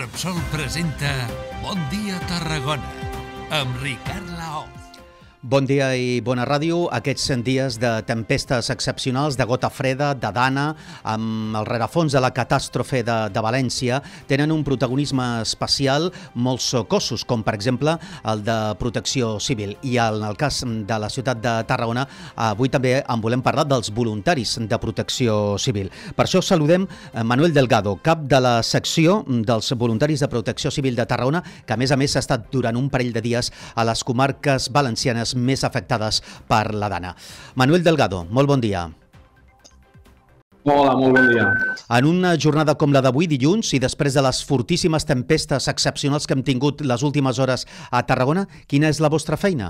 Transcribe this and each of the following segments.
Repsol presenta Bon dia Tarragona amb Ricard Laoz. Bon dia i bona ràdio. Aquests dies de tempestes excepcionals, de gota freda, de dana, amb el rerefons de la catàstrofe de València, tenen un protagonisme especial molts cossos, com per exemple el de Protecció Civil. I en el cas de la ciutat de Tarragona, avui també en volem parlar dels voluntaris de Protecció Civil. Per això saludem Manuel Delgado, cap de la secció dels voluntaris de Protecció Civil de Tarragona, que a més ha estat durant un parell de dies a les comarques valencianes més afectades per la dana. Manuel Delgado, molt bon dia. Hola, molt bon dia. En una jornada com la d'avui, dilluns, i després de les fortíssimes tempestes excepcionals que hem tingut les últimes hores a Tarragona, quina és la vostra feina?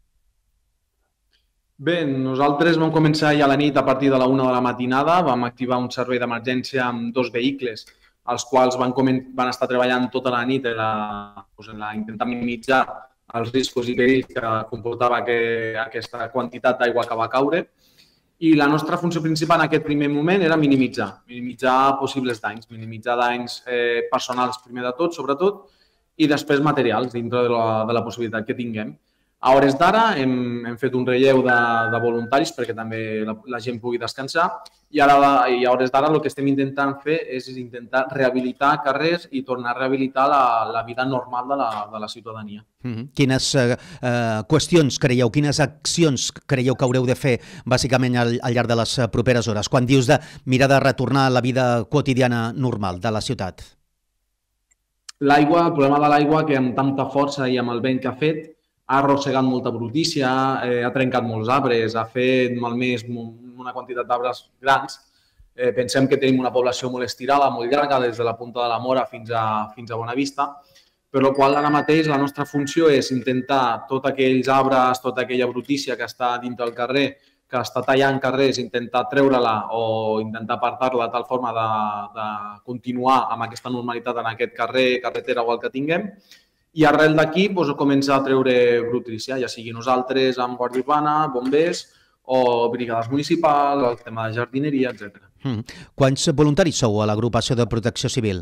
Bé, nosaltres vam començar ja a la nit a partir de la 1 de la matinada, vam activar un servei d'emergència amb 2 vehicles, els quals van estar treballant tota la nit en intentar minimitzar els riscos i perills que comportava aquesta quantitat d'aigua que va caure. I la nostra funció principal en aquest primer moment era minimitzar possibles danys, minimitzar danys personals primer de tot, sobretot, i després materials dintre de la possibilitat que tinguem. A hores d'ara hem fet un relleu de voluntaris perquè també la gent pugui descansar i a hores d'ara el que estem intentant fer és intentar rehabilitar carrers i tornar a rehabilitar la vida normal de la ciutadania. Quines qüestions creieu, quines accions creieu que haureu de fer bàsicament al llarg de les properes hores, quan dius de mirar de retornar a la vida quotidiana normal de la ciutat? L'aigua, el problema de l'aigua que amb tanta força i amb el vent que ha fet ha arrossegat molta brutícia, ha trencat molts arbres, ha fet malmès una quantitat d'arbres grans. Pensem que tenim una població molt estirada, molt llarga, des de la punta de la Mora fins a Bonavista, per la qual ara mateix la nostra funció és intentar tots aquells arbres, tota aquella brutícia que està dintre del carrer, que està tallant carrers, intentar treure-la o intentar apartar-la de tal forma de continuar amb aquesta normalitat en aquest carrer, carretera o el que tinguem. I arrel d'aquí començar a treure brutícia, ja sigui nosaltres amb Guàrdia Urbana, bombers o brigades municipals, el tema de jardineria, etc. Quants voluntaris sou a l'agrupació de Protecció Civil?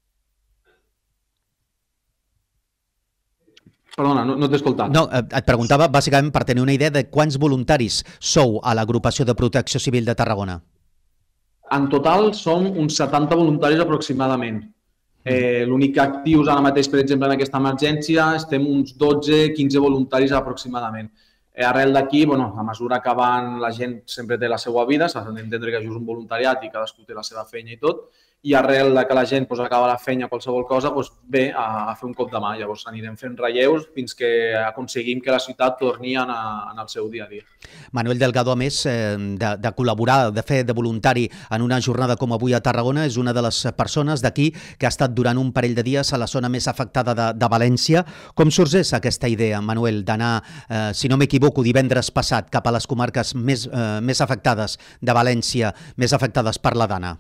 Perdona, no t'he escoltat. No, et preguntava bàsicament per tenir una idea de quants voluntaris sou a l'agrupació de Protecció Civil de Tarragona. En total som uns 70 voluntaris aproximadament. L'únic que actius ara mateix, per exemple, en aquesta emergència, estem uns 12-15 voluntaris aproximadament. Arrel d'aquí, a mesura que la gent sempre té la seva vida, s'ha d'entendre que això és un voluntariat i cadascú té la seva feina i tot, i arrel que la gent acaba la feina, qualsevol cosa, ve a fer un cop de mà. Llavors anirem fent relleus fins que aconseguim que la ciutat torni en el seu dia a dia. Manuel Delgado, a més de col·laborar, de fer de voluntari en una jornada com avui a Tarragona, és una de les persones d'aquí que ha estat durant un parell de dies a la zona més afectada de València. Com sorgeix aquesta idea, Manuel, d'anar, si no m'equivoco, divendres passat cap a les comarques més afectades de València, més afectades per la dana?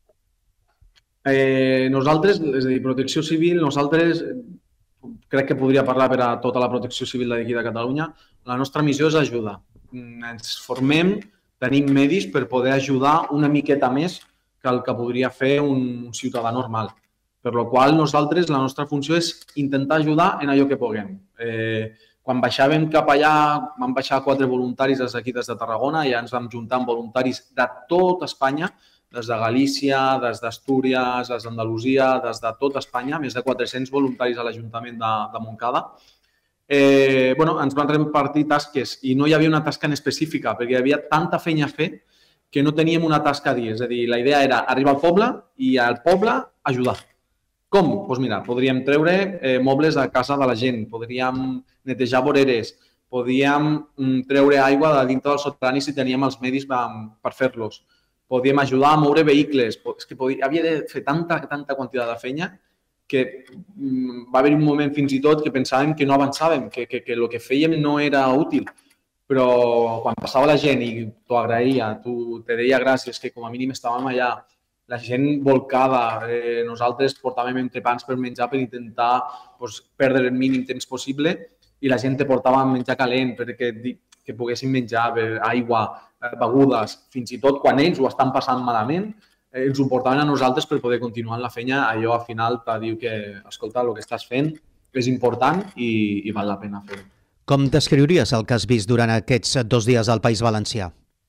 Nosaltres, és a dir, Protecció Civil, nosaltres, crec que podria parlar per a tota la Protecció Civil d'aquí de Catalunya, la nostra missió és ajudar. Ens formem, tenim medis per poder ajudar una miqueta més que el que podria fer un ciutadà normal. Per la qual nosaltres, la nostra funció és intentar ajudar en allò que puguem. Quan baixàvem cap allà, vam baixar 4 voluntaris d'aquí des de Tarragona i ja ens vam juntar amb voluntaris de tot Espanya, des de Galícia, des d'Astúries, des d'Andalusia, des de tot Espanya, més de 400 voluntaris a l'Ajuntament de Montcada. Ens van repartir tasques i no hi havia una tasca en específica perquè hi havia tanta feina a fer que no teníem una tasca a dir. És a dir, la idea era arribar al poble i al poble ajudar. Com? Doncs mira, podríem treure mobles a casa de la gent, podríem netejar voreres, podíem treure aigua de dintre del soterrani si teníem els medis per fer-los. Podíem ajudar a moure vehicles. És que havia de fer tanta quantitat de feina que va haver un moment fins i tot que pensàvem que no avançàvem, que el que fèiem no era útil. Però quan passava la gent i t'ho agraïa, te deia gràcies, que com a mínim estàvem allà, la gent volcada, nosaltres portàvem entrepans per menjar per intentar perdre el mínim temps possible i la gent te portava menjar calent perquè poguessin menjar aigua, begudes, fins i tot quan ells ho estan passant malament, ens ho portaven a nosaltres per poder continuar en la feina. Allò al final te diu que, escolta, el que estàs fent és important i val la pena fer-ho. Com descriuries el que has vist durant aquests 2 dies al País Valencià?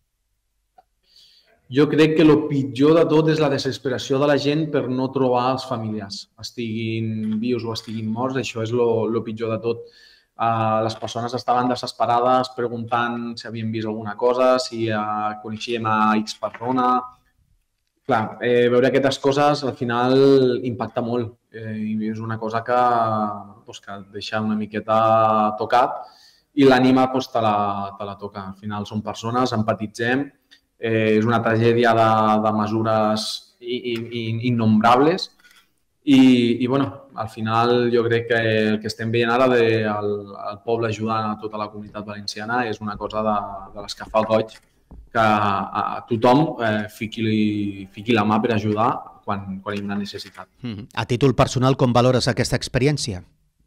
Jo crec que el pitjor de tot és la desesperació de la gent per no trobar els familiars, estiguin vius o estiguin morts, això és el pitjor de tot. Les persones estaven desesperades preguntant si havien vist alguna cosa, si coneixíem a X persona. Clar, veure aquestes coses al final impacta molt i és una cosa que et deixa una miqueta tocat i l'ànima te la toca. Al final són persones, empatitzem, és una tragèdia de mesures innombrables i bueno, al final jo crec que el que estem veient ara del poble ajudant a tota la comunitat valenciana és una cosa de les que fa goig que a tothom fiqui la mà per ajudar quan hi ha una necessitat. A títol personal, com valores aquesta experiència?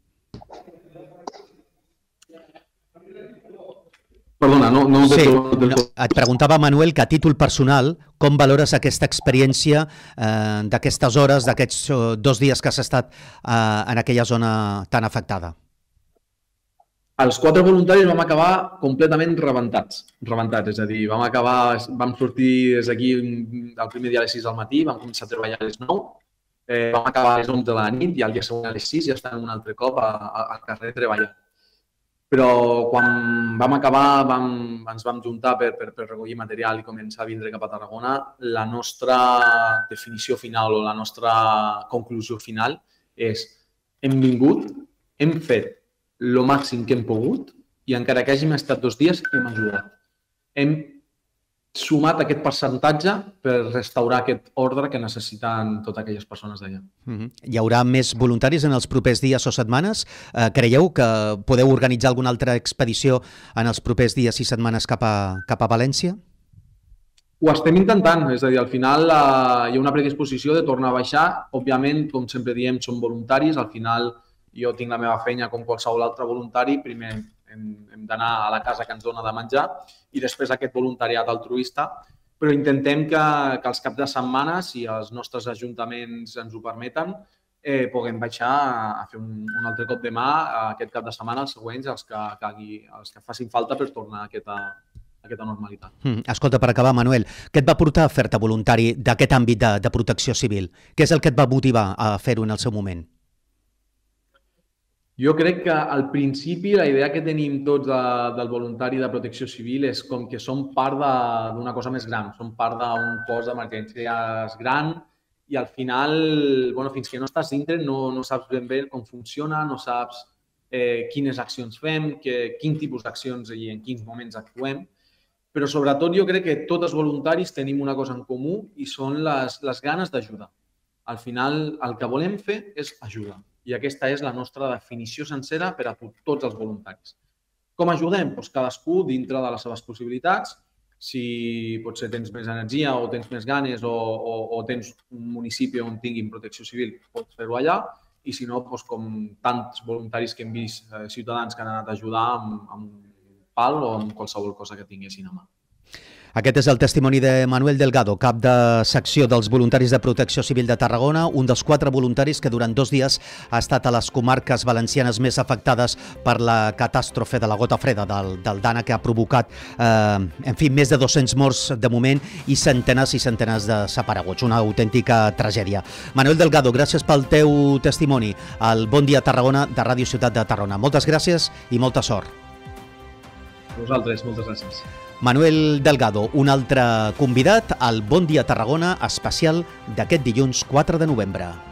Perdona, no... Sí, et preguntava, Manuel, que a títol personal, com valores aquesta experiència d'aquestes hores, d'aquests 2 dies que has estat en aquella zona tan afectada? Els 4 voluntaris vam acabar completament rebentats, és a dir, vam sortir des d'aquí el primer dia a les 6 del matí, vam començar a treballar a les 9, vam acabar a les 11 de la nit i al dia següent a les 6 ja estàvem un altre cop al carrer treballant. Però quan vam acabar ens vam juntar per recollir material i començar a vindre cap a Tarragona. La nostra definició final o la nostra conclusió final és hem vingut, hem fet el màxim que hem pogut i encara que hàgim estat 2 dies hem ajudat. Hem sumat aquest percentatge per restaurar aquest ordre que necessiten totes aquelles persones d'allà. Hi haurà més voluntaris en els propers dies o setmanes? Creieu que podeu organitzar alguna altra expedició en els propers dies i setmanes cap a València? Ho estem intentant, és a dir, al final hi ha una predisposició de tornar a baixar. Òbviament, com sempre diem, som voluntaris, al final jo tinc la meva feina com qualsevol altre voluntari, primer hem d'anar a la casa que ens dona de menjar i després aquest voluntariat altruista, però intentem que els caps de setmana, si els nostres ajuntaments ens ho permeten, puguem baixar a fer un altre cop de mà aquest cap de setmana, els següents, els que facin falta per tornar a aquesta normalitat. Escolta, per acabar, Manuel, què et va portar a fer-te voluntari d'aquest àmbit de protecció civil? Què és el que et va motivar a fer-ho en el seu moment? Jo crec que al principi la idea que tenim tots del voluntari de protecció civil és com que som part d'una cosa més gran, som part d'un cos d'emergències gran i al final, fins que no estàs dintre, no saps ben bé com funciona, no saps quines accions fem, quin tipus d'accions i en quins moments actuem, però sobretot jo crec que tots els voluntaris tenim una cosa en comú i són les ganes d'ajudar. Al final el que volem fer és ajudar. I aquesta és la nostra definició sencera per a tots els voluntaris. Com ajudem? Cadascú dintre de les seves possibilitats. Si potser tens més energia o tens més ganes o tens un municipi on tinguin protecció civil, pots fer-ho allà. I si no, com tants voluntaris que hem vist, ciutadans que han anat a ajudar amb un pal o amb qualsevol cosa que tinguessin a mà. Aquest és el testimoni de Manuel Delgado, cap de secció dels voluntaris de Protecció Civil de Tarragona, un dels 4 voluntaris que durant 2 dies ha estat a les comarques valencianes més afectades per la catàstrofe de la gota freda del Dana, que ha provocat més de 200 morts de moment i centenes de desapareguts. Una autèntica tragèdia. Manuel Delgado, gràcies pel teu testimoni al Bon Dia Tarragona de Ràdio Ciutat de Tarragona. Moltes gràcies i molta sort. A vosaltres, moltes gràcies. Manuel Delgado, un altre convidat al Bon Dia Tarragona especial d'aquest dilluns 4 de novembre.